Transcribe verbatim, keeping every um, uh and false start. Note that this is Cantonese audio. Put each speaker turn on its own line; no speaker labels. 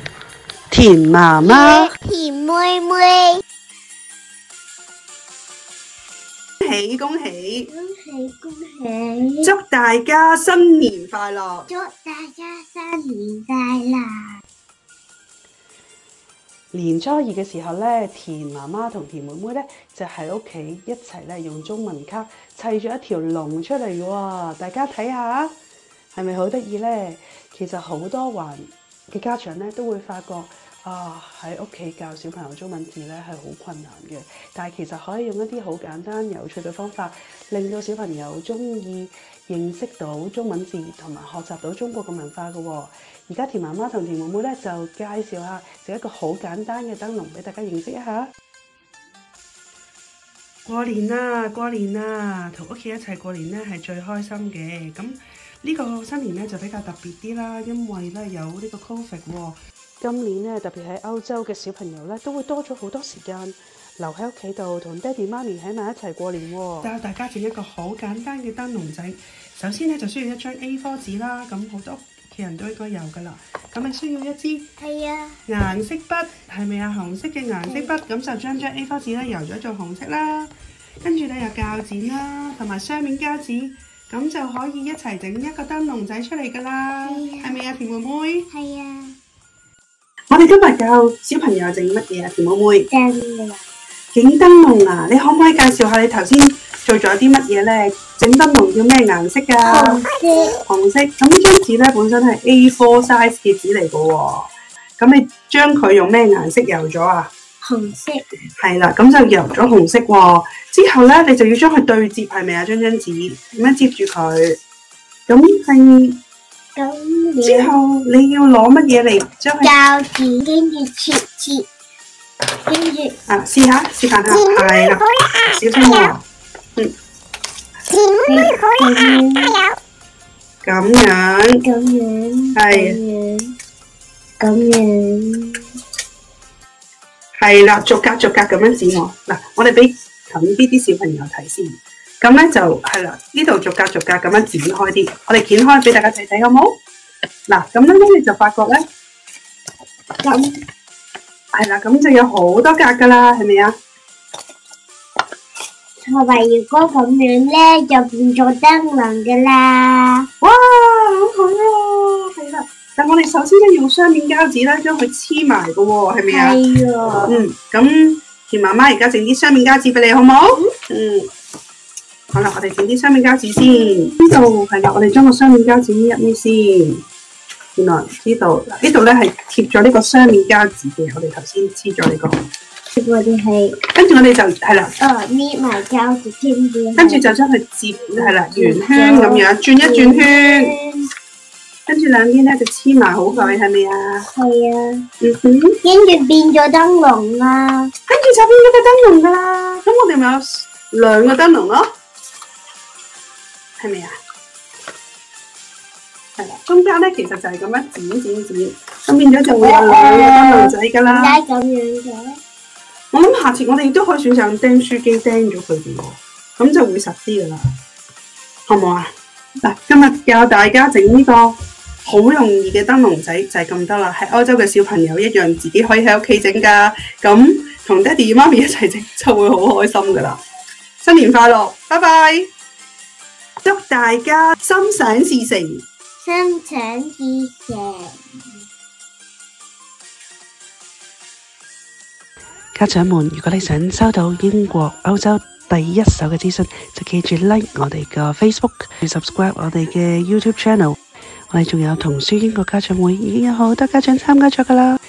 田媽媽、
田妹妹，
恭喜恭喜！
恭喜恭喜！
祝大家新年快樂！
祝大家新年快樂！
年初二嘅時候咧，田媽媽同田妹妹咧就喺屋企一齊咧用中文卡砌咗一條龍出嚟嘅喎，大家睇下，係咪好得意咧？其實好多華嘅家長咧都會發覺啊，喺屋企教小朋友中文字咧係好困難嘅，但係其實可以用一啲好簡單有趣嘅方法，令到小朋友鍾意認識到中文字同埋學習到中國嘅文化嘅喎。而家田媽媽同田妹妹咧就介紹下整一個好簡單嘅燈籠俾大家認識一下。過年啦，過年啦，同屋企一齊過年咧係最開心嘅。咁呢個新年咧就比較特別啲啦，因為咧有呢個 Covid 喎。今年咧特別喺歐洲嘅小朋友咧都會多咗好多時間留喺屋企度同爹哋媽咪喺埋一齊過年喎。教大家整一個好簡單嘅燈籠仔。首先咧就需要一張 A 四 紙啦，咁好多屋企人都應該有㗎啦。咁你需要一支
係啊
顏色筆，係咪啊？紅色嘅顏色筆，咁就將張 A 四 紙咧油咗做紅色啦。跟住咧有膠剪啦，同埋雙面膠紙，咁就可以一齊整一個燈籠仔出嚟㗎啦。係咪啊，田妹妹？
係啊。
我哋今日教小朋友整乜嘢啊？田妹妹？
燈籠。
整燈籠啊！你可唔可以介紹下你頭先做咗啲乜嘢咧？整燈籠要咩顏色㗎？
紅色。
紅色。咁呢張紙咧本身係 A 四 size 嘅紙嚟㗎喎。咁你將佢用咩顏色油咗啊？
紅色。係
啦，咁就油咗紅色喎。之後咧，你就要將佢對接，係咪啊？將張紙點樣接住佢？咁係。
咁
之後你要攞乜嘢嚟將佢？
膠剪，跟住切切，跟住
啊，試下示範下，係啦，小心喎。嗯。
田妹妹好啦，加油！
咁樣。
咁樣。
係。
咁樣。
係啦，逐格逐格咁樣剪喎。嗱，我哋俾近啲啲小朋友睇先。咁咧就係啦，呢度逐格逐格咁樣剪開啲，我哋剪開俾大家睇睇好冇？嗱，咁樣你就發覺咧，咁係啦，咁就有好多格噶啦，係咪啊？
同埋如果咁樣咧，就變咗燈籠噶啦。
哇，好好啊！係啦，但我哋首先咧用雙面膠紙咧將佢黐埋嘅喎，係咪啊？
係啊。
嗯，咁田媽媽而家整啲雙面膠紙俾你好冇？嗯。好啦，我哋整啲雙面膠紙先。呢度係啦，我哋將個雙面膠紙呢一呢先。原來呢度呢度咧係貼咗呢個雙面膠紙嘅，我哋頭先黐咗呢個。
我哋係。跟
住我哋就係啦。
哦，搣埋膠紙添住。
跟住就將佢接係啦，圓圈咁樣轉一轉圈。跟住兩邊咧就黐埋好佢，係咪啊？
係啊。
嗯哼。
跟住變咗燈籠啦。
跟住就變咗個燈籠噶啦。咁我哋咪有兩個燈籠咯。係咪啊？係啦，中間咧其實就係咁樣剪剪剪，咁變咗就會有兩個燈籠仔㗎啦。
點解咁樣嘅？
我諗下次我哋都可以選擇用釘書機釘咗佢嘅喎，咁就會實啲㗎啦，好唔好啊？嗱，今日教大家整呢個好容易嘅燈籠仔就係咁得啦，喺歐洲嘅小朋友一樣自己可以喺屋企整㗎，咁同爹哋媽咪一齊整就會好開心㗎啦。新年快樂，拜拜！祝大家心想事成，
心想事成。
家長們，如果你想收到英國、歐洲第一手嘅資訊，就記住 like 我哋嘅 Facebook，subscribe 我哋嘅 YouTube channel。我哋仲有童書英國家長會，已經有好多家長參加咗㗎啦。